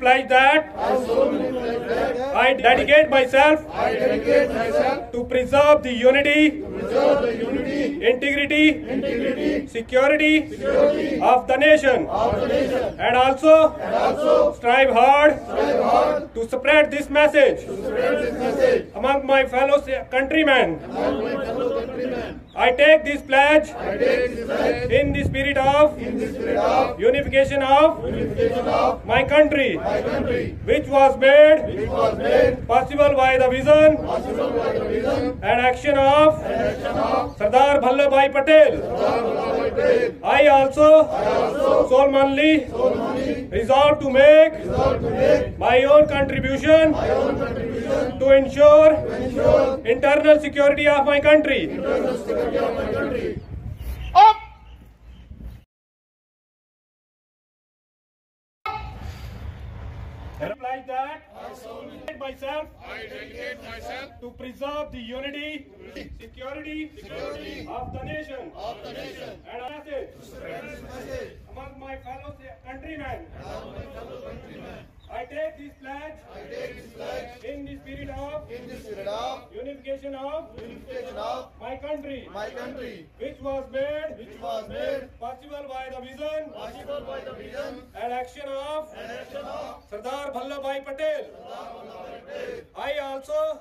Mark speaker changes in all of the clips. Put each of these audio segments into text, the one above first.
Speaker 1: pledge that I dedicate myself to preserve the unity, integrity, security of the nation, and also strive hard to spread this message among my fellow countrymen. I take this pledge in the spirit of unification of my country, which was made possible by the vision and action of Sardar Vallabhbhai Patel. I also solemnly resolve to make my own contribution to ensure internal security of my country. Up! Like that, I dedicate myself to preserve the unity, security of the nation, and message among my fellow countrymen. I take this pledge in the spirit of unification of my country, which was made possible by the vision and action of Sardar Vallabhbhai Patel. I also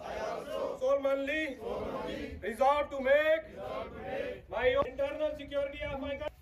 Speaker 1: solemnly resolve to make my own internal security of my country.